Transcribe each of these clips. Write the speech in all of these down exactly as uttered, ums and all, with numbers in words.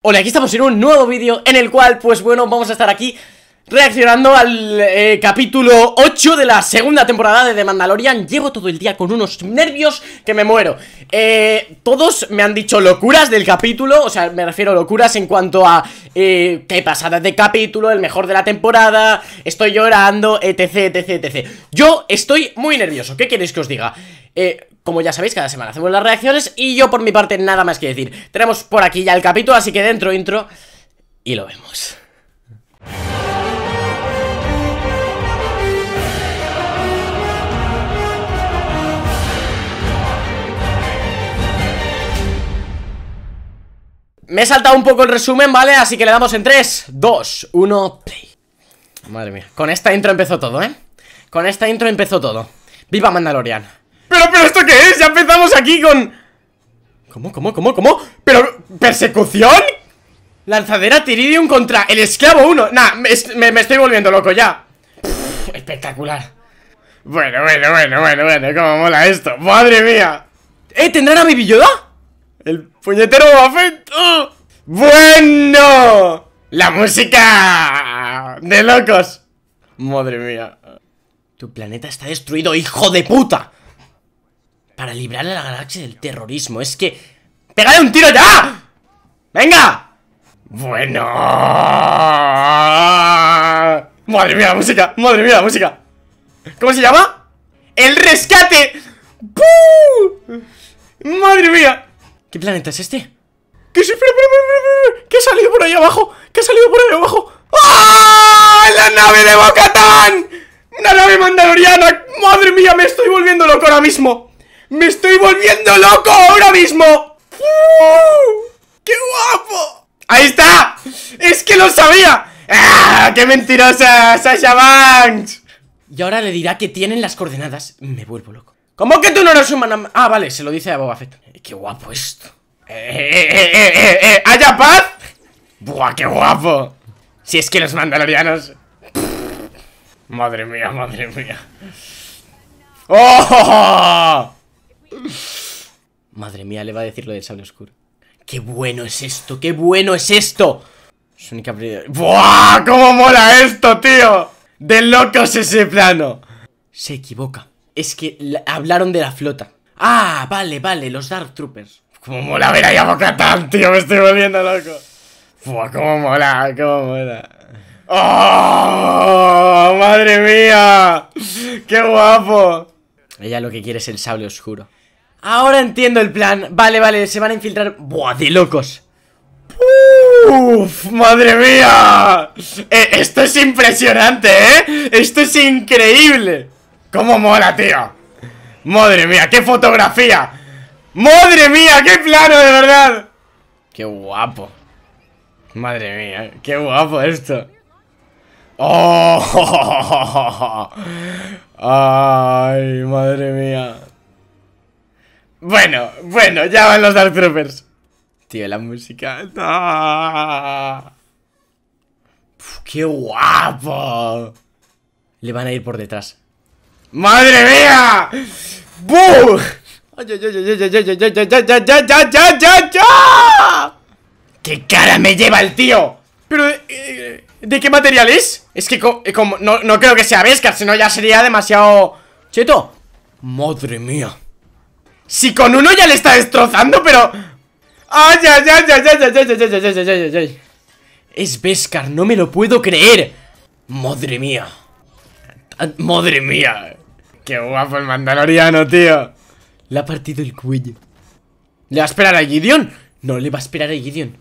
Hola, aquí estamos en un nuevo vídeo en el cual, pues bueno, vamos a estar aquí reaccionando al eh, capítulo ocho de la segunda temporada de The Mandalorian. Llevo todo el día con unos nervios que me muero. eh, Todos me han dicho locuras del capítulo, o sea, me refiero a locuras en cuanto a eh, qué pasada de capítulo, el mejor de la temporada, estoy llorando, etc, etc, etc. Yo estoy muy nervioso, ¿qué queréis que os diga? Eh... Como ya sabéis, cada semana hacemos las reacciones y yo por mi parte nada más que decir. Tenemos por aquí ya el capítulo, así que dentro intro y lo vemos. Me he saltado un poco el resumen, ¿vale? Así que le damos en tres, dos, uno, play. Madre mía, con esta intro empezó todo, ¿eh? Con esta intro empezó todo. ¡Viva Mandalorian! Pero, pero, ¿esto qué es? Ya empezamos aquí con... ¿Cómo, cómo, cómo, cómo? ¿Pero, persecución? Lanzadera Tiridium contra el esclavo uno. Nah, me, me, me estoy volviendo loco ya. Pff, espectacular. Bueno, bueno, bueno, bueno, bueno, cómo mola esto. Madre mía. ¿Eh? ¿Tendrán a Baby Yoda? El puñetero Boba Fett. ¡Oh! Bueno. La música de locos. Madre mía. Tu planeta está destruido, hijo de puta. Para librar a la galaxia del terrorismo. Es que... ¡pégale un tiro ya! ¡Venga! Bueno... Madre mía la música. Madre mía la música. ¿Cómo se llama? ¡El rescate! ¡Puh! ¡Madre mía! ¿Qué planeta es este? ¿Qué, espera, espera, espera, espera, ¿qué ha salido por ahí abajo? ¿Qué ha salido por ahí abajo? ¡Ah! ¡La nave de Bo-Katan! ¡Una nave mandaloriana! ¡Madre mía! Me estoy volviendo loco ahora mismo. ¡Me estoy volviendo loco ahora mismo! ¡Uh! ¡Qué guapo! ¡Ahí está! ¡Es que lo sabía! ¡Ah! ¡Qué mentirosa! ¡Sasha Banks! Y ahora le dirá que tienen las coordenadas. Me vuelvo loco. ¿Cómo que tú no eres humana? Ah, vale, se lo dice a Boba Fett. ¡Qué guapo esto! ¡Eh, eh, eh, eh, eh, eh! ¿Haya paz? ¡Buah, qué guapo! Si es que los mandalorianos... Madre mía, madre mía. ¡Oh! Madre mía, le va a decir lo del sable oscuro. ¡Qué bueno es esto! ¡Qué bueno es esto! Su única prioridad. ¡Buah! ¡Cómo mola esto, tío! ¡De locos ese plano! Se equivoca. Es que hablaron de la flota. Ah, vale, vale, los Dark Troopers. ¡Cómo mola ver ahí a Bo-Katan, tío! Me estoy volviendo loco. ¡Buah! ¡Cómo mola! ¡Cómo mola! ¡Oh! ¡Madre mía! ¡Qué guapo! Ella lo que quiere es el sable oscuro. Ahora entiendo el plan. Vale, vale, se van a infiltrar. ¡Buah, de locos! ¡Uf! ¡Madre mía! Eh, esto es impresionante, ¿eh? Esto es increíble. ¡Cómo mola, tío! ¡Madre mía, qué fotografía! ¡Madre mía, qué plano, de verdad! ¡Qué guapo! Madre mía, qué guapo esto. ¡Oh! ¡Ay, madre mía! Bueno, bueno, ya van los Dark Troopers. Tío, la música... ¡No! Uf, ¡qué guapo! Le van a ir por detrás. ¡Madre mía! ¡Buh! ¡Ay, ay, ay, ay, ay, ay, ay, ay, ay, ay, ay, ay, ay, ay! ¡Qué cara me lleva el tío! Pero... Eh, ¿de qué material es? Es que co como, no, no creo que sea Beskar, si no ya sería demasiado... cheto. Madre mía. Si con uno ya le está destrozando, pero... ¡Ay, ay, ay, ay, ay, ay, ay, ay, ay, ay, ay, ay! Es Beskar, no me lo puedo creer. Madre mía. Madre mía. Qué guapo el mandaloriano, tío. Le ha partido el cuello. ¿Le va a esperar a Gideon? No, le va a esperar a Gideon.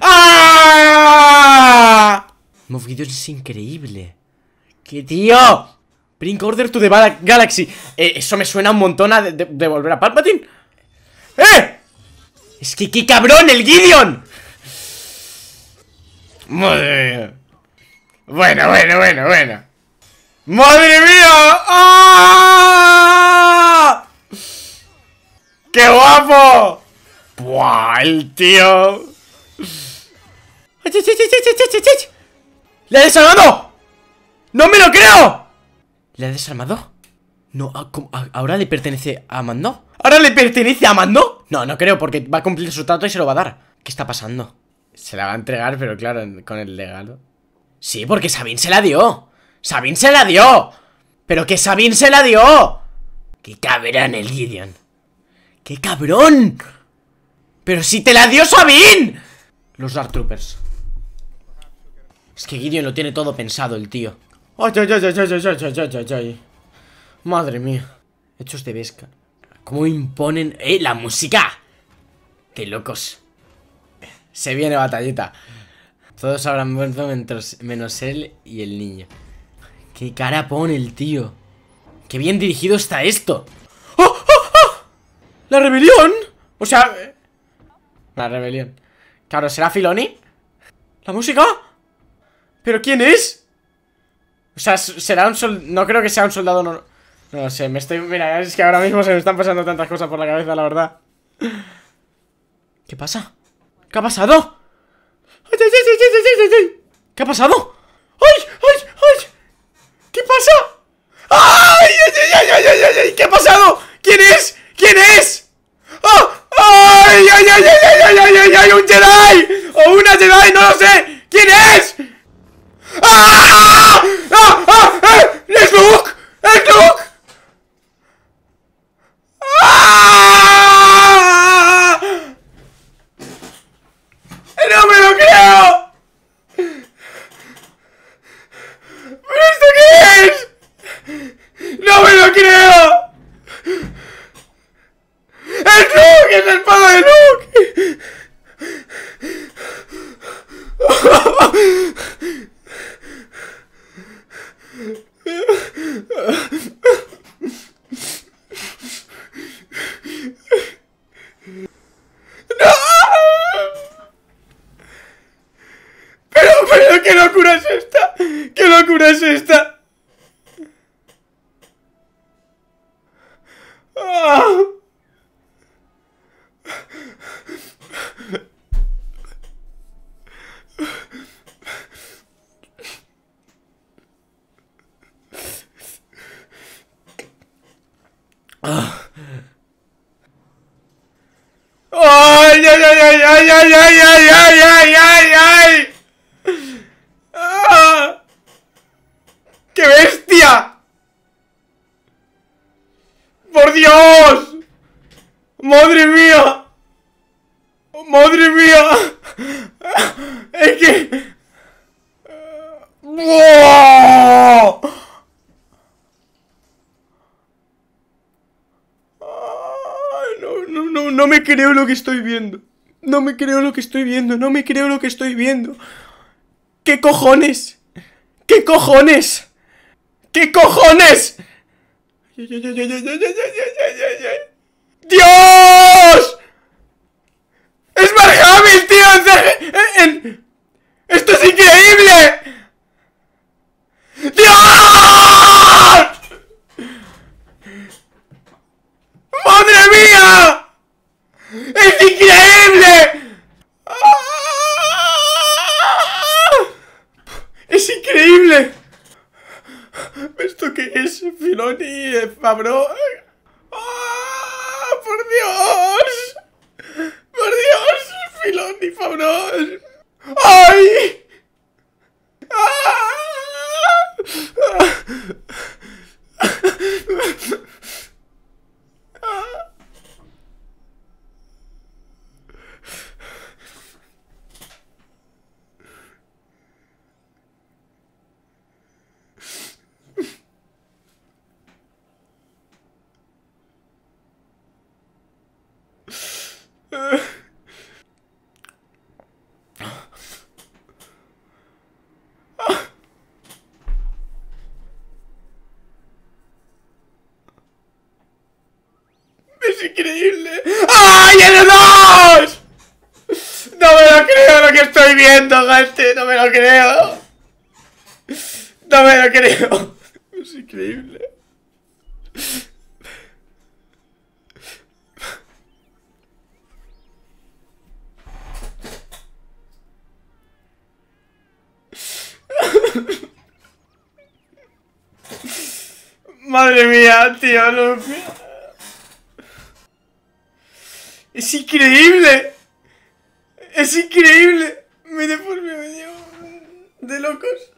¡Ah! Moff Gideon es increíble. ¡Qué tío! Bring order to the galaxy. eh, Eso me suena un montón a de, de, de volver a Palpatine. ¡Eh! Es que qué cabrón el Gideon. Madre mía. Bueno, bueno, bueno, bueno. ¡Madre mía! ¡Ah! ¡Qué guapo! ¡Buah! El tío. ¡Le ha desarmado! ¡No me lo creo! ¿Le ha desarmado? No, a, a, ¿ahora le pertenece a Mando? ¿Ahora le pertenece a Mando? No, no creo, porque va a cumplir su trato y se lo va a dar. ¿Qué está pasando? Se la va a entregar, pero claro, con el legado. Sí, porque Sabine se la dio. Sabine se la dio. Pero que Sabine se la dio. Qué cabrón el Gideon. ¡Qué cabrón! ¡Pero si te la dio Sabine! Los Dark Troopers. Es que Gideon lo tiene todo pensado, el tío. ¡Ay, ay, ay, ay, ay, ay, ay, ay, ay! Madre mía. Hechos de Beskar. ¿Cómo imponen? ¡Eh, la música! ¡Qué locos! Se viene batallita. Todos habrán muerto menos él y el niño. ¡Qué cara pone el tío! ¡Qué bien dirigido está esto! ¡Oh, oh, oh! ¡La rebelión! O sea... La rebelión. Claro, ¿será Filoni? ¿La música? ¿Pero quién es? O sea, será un soldado... No creo que sea un soldado... No, no lo sé, me estoy... Mira, es que ahora mismo se me están pasando tantas cosas por la cabeza, la verdad. ¿Qué pasa? ¿Qué ha pasado? ¡Ay, ay, ay, ay, ay, ay, ay! ¿Qué ha pasado? ¡Ay, ay, ay! ¿Qué pasa? ¡Ay, ay, ay, ay, ay, ay, ay! ¿Qué ha pasado? ¿Quién es? ¿Quién es? ¡Oh! ¡Ay, ay, ay, ay, ay, ay, ay, ay! ¡Un Jedi! ¡O una Jedi! ¡No lo sé! ¿Quién es? ¡Ah! ¡Ah! ¡Ah! ¡Eh! ¡Es Luke! ¡Es Luke! ¡Ah! ¡No me lo creo! ¿Pero esto qué es? ¡No me lo creo! ¡Es Luke! ¡Es la espada de Luke! ¡No! Pero, pero, ¿qué locura es esta? ¿Qué locura es esta? ¡Ah! ¡Ay, ay, ay, ay, ay, ay, ay, ay, ay, ay, ay, ay! ¡Ah! ¡Qué bestia! ¡Por Dios! ¡Madre mía! ¡Madre mía! Es que... ¡Wow! No, no, no, no me creo lo que estoy viendo. No me creo lo que estoy viendo. No me creo lo que estoy viendo. ¿Qué cojones? ¿Qué cojones? ¿Qué cojones? ¡Dios! ¡Es Mark Hamill, tío! En, en... ¡Esto es increíble! ¡Dios! ¡Madre mía! ¡Es increíble! ¡Es increíble! ¿Esto qué es? Filoni, Favreau. ¡Ah! ¡Por Dios! ¡Por Dios! Filoni, Favreau. ¡Ay! ¡Ah! ¡Es increíble! ¡Ay, el dos! No me lo creo lo que estoy viendo, gente. No me lo creo. No me lo creo. Es increíble. Madre mía, tío, Luke. Es increíble. Es increíble. de locos.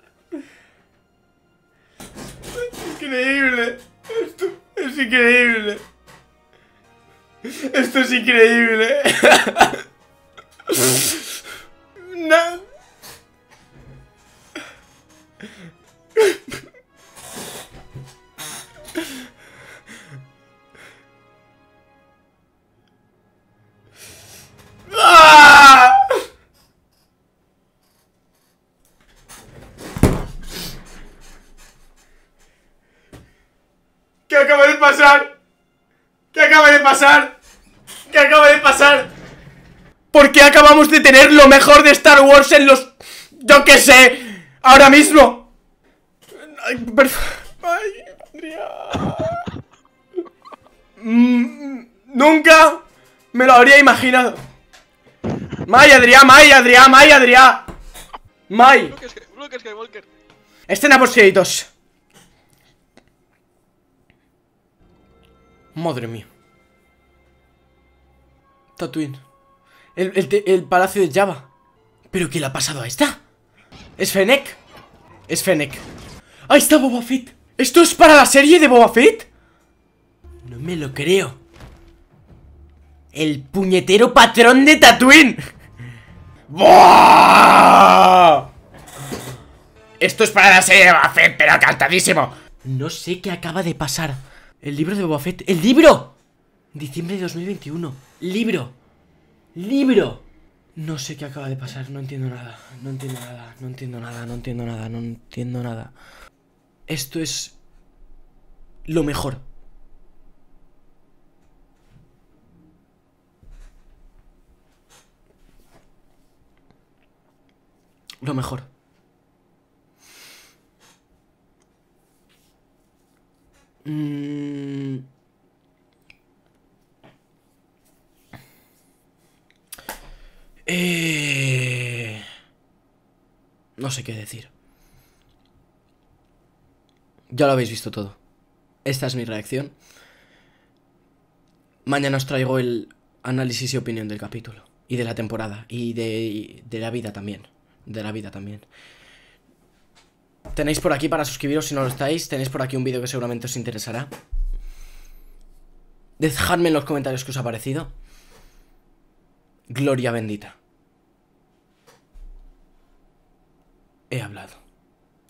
Es increíble. Esto es increíble. Esto es increíble. No. ¡Ah! ¿Qué acaba de pasar? ¿Qué acaba de pasar? ¿Qué acaba de pasar? ¿Por qué acabamos de tener lo mejor de Star Wars en los... yo qué sé, ahora mismo? Ay, per... Ay, Adrián. Mm, nunca me lo habría imaginado. May, Adrián, May, Adrián, May, Adrián. May. Luke Skywalker. Escena post créditos. Madre mía. Tatooine. El, el, el palacio de Jabba. ¿Pero qué le ha pasado a esta? ¿Es Fennec? Es Fennec. ¡Ahí está Boba Fett! ¿Esto es para la serie de Boba Fett? No me lo creo. El puñetero patrón de Tatooine. ¡Buah! Esto es para la serie de Boba Fett, pero cantadísimo. No sé qué acaba de pasar. El libro de Boba Fett. ¡El libro! Diciembre de dos mil veintiuno. Libro. Libro. No sé qué acaba de pasar. No entiendo nada. No entiendo nada. No entiendo nada. No entiendo nada. No entiendo nada. Esto es lo mejor. Lo mejor. Mm. Eh... No sé qué decir. Ya lo habéis visto todo. Esta es mi reacción. Mañana os traigo el análisis y opinión del capítulo. Y de la temporada. Y de, y de la vida también. De la vida también. Tenéis por aquí para suscribiros si no lo estáis. Tenéis por aquí un vídeo que seguramente os interesará. Dejadme en los comentarios qué os ha parecido. Gloria bendita. He hablado.